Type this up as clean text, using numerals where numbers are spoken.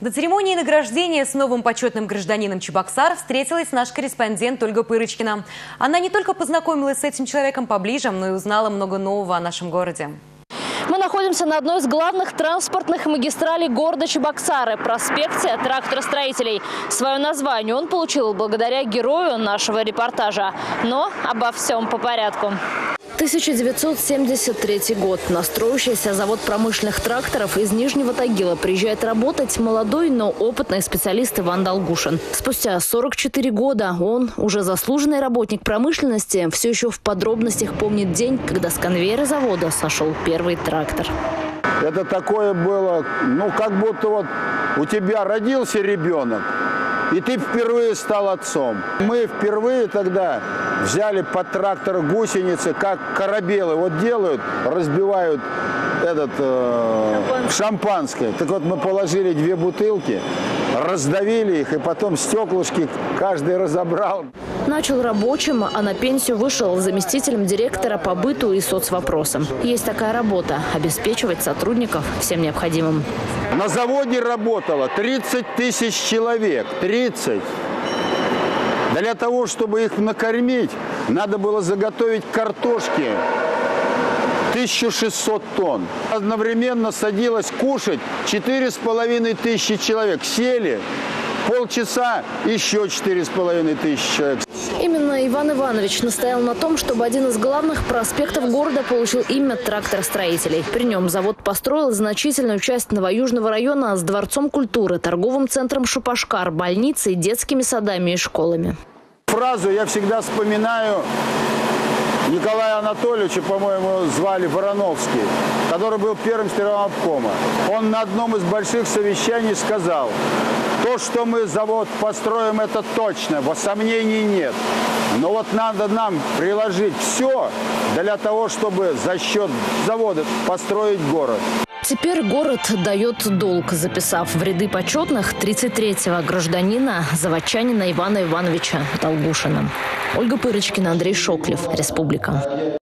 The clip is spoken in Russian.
До церемонии награждения с новым почетным гражданином Чебоксар встретилась наш корреспондент Ольга Пырочкина. Она не только познакомилась с этим человеком поближе, но и узнала много нового о нашем городе. Мы находимся на одной из главных транспортных магистралей города Чебоксары – проспекте тракторостроителей. Свое название он получил благодаря герою нашего репортажа. Но обо всем по порядку. 1973 год. На строящийся завод промышленных тракторов из Нижнего Тагила приезжает работать молодой, но опытный специалист Иван Долгушин. Спустя 44 года он, уже заслуженный работник промышленности, все еще в подробностях помнит день, когда с конвейера завода сошел первый трактор. Это такое было, как будто вот у тебя родился ребенок, и ты впервые стал отцом. Мы впервые тогда взяли под трактор гусеницы, как корабелы вот делают, разбивают шампанское. Так вот мы положили 2 бутылки, раздавили их, и потом стеклышки каждый разобрал. Начал рабочим, а на пенсию вышел заместителем директора по быту и соцвопросам. Есть такая работа – обеспечивать сотрудников всем необходимым. На заводе работало 30 тысяч человек. 30. Для того, чтобы их накормить, надо было заготовить картошки 1600 тонн. Одновременно садилось кушать 4500 человек. Сели, полчаса, еще 4500 человек. Именно Иван Иванович настоял на том, чтобы один из главных проспектов города получил имя тракторостроителей. При нем завод построил значительную часть Новоюжного района с дворцом культуры, торговым центром «Шапашкар», больницей, детскими садами и школами. Фразу я всегда вспоминаю Николая Анатольевича, по-моему, звали Вороновский, который был первым секретарем обкома. Он на одном из больших совещаний сказал: то, что мы завод построим, это точно, сомнений нет. Но вот надо нам приложить все для того, чтобы за счет завода построить город. Теперь город дает долг, записав в ряды почетных 33-го гражданина, заводчанина Ивана Ивановича Долгушина. Ольга Пырочкина, Андрей Шоклев, Республика.